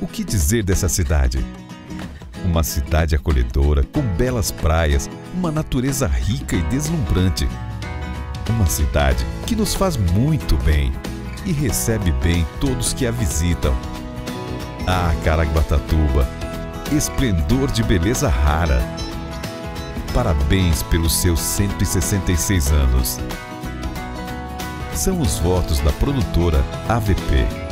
O que dizer dessa cidade? Uma cidade acolhedora, com belas praias, uma natureza rica e deslumbrante. Uma cidade que nos faz muito bem e recebe bem todos que a visitam. Ah, Caraguatatuba, esplendor de beleza rara. Parabéns pelos seus 166 anos. São os votos da produtora AVP.